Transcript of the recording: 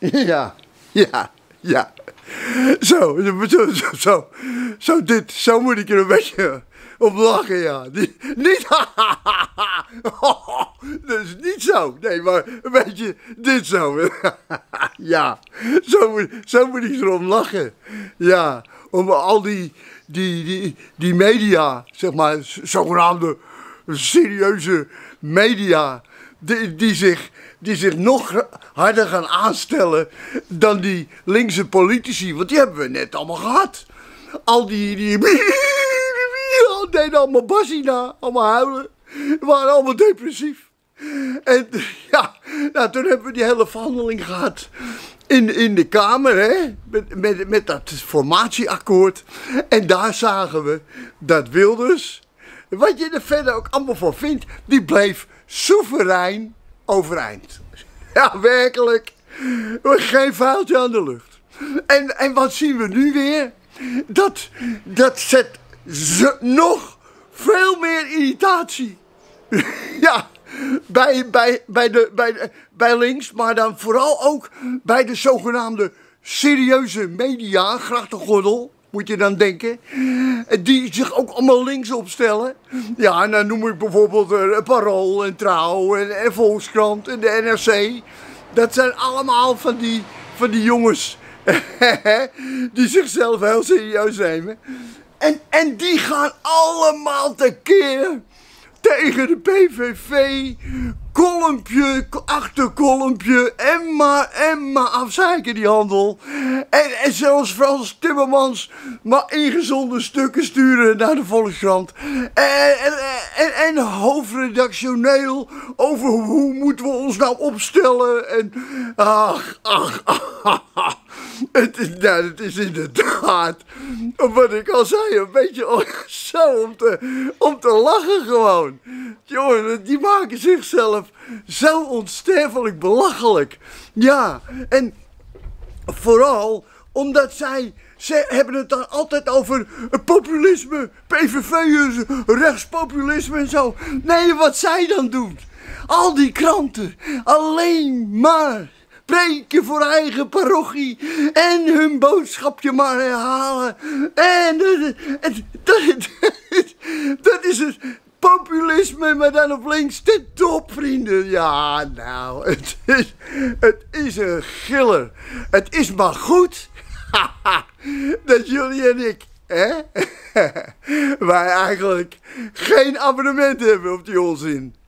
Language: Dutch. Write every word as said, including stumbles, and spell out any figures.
Ja, ja, ja. Zo, zo, zo, zo, zo dit, zo moet ik er een beetje op lachen, ja. Niet, niet dat is niet zo, nee, maar een beetje dit zo. Ja, zo moet, zo moet ik erom lachen. Ja, om al die, die, die, die media, zeg maar, zogenaamde serieuze media, die, die, zich, die zich nog harder gaan aanstellen dan die linkse politici. Want die hebben we net allemaal gehad. Al die, die, die deden allemaal bassie na, allemaal huilen. We waren allemaal depressief. En ja, nou, toen hebben we die hele verhandeling gehad in, in de Kamer, hè, met, met, met dat formatieakkoord. En daar zagen we dat Wilders, wat je er verder ook allemaal van vindt, die bleef soeverein overeind. Ja, werkelijk. Geen vuiltje aan de lucht. En, en wat zien we nu weer? Dat, dat zet ze nog veel meer irritatie. Ja, bij, bij, bij, de, bij, de, bij links, maar dan vooral ook bij de zogenaamde serieuze media, grachtengordel, moet je dan denken, die zich ook allemaal links opstellen. Ja, en dan noem ik bijvoorbeeld uh, Parool en Trouw en, en Volkskrant en de N R C. Dat zijn allemaal van die, van die jongens die zichzelf heel serieus nemen. En, en die gaan allemaal tekeer tegen de P V V, kolompje, achterkolompje, en maar, en maar afzeiken die handel. En, en zelfs Frans Timmermans maar ingezonde stukken sturen naar de Volkskrant. En, en, en, en hoofdredactioneel over hoe moeten we ons nou opstellen. En ach, ach, ach, ach. Het is, nou, het is inderdaad, wat ik al zei, een beetje zo om te, om te lachen gewoon. Jongen, die maken zichzelf zo onsterfelijk belachelijk. Ja, en vooral omdat zij, ze hebben het dan altijd over populisme, P V V'ers, rechtspopulisme en zo. Nee, wat zij dan doen, al die kranten, alleen maar preken voor eigen parochie en hun boodschapje maar herhalen. En dat, dat, dat is het populisme, maar dan op links de top, vrienden. Ja, nou, het is, het is een giller. Het is maar goed dat jullie en ik, hè, wij eigenlijk geen abonnement hebben op die onzin.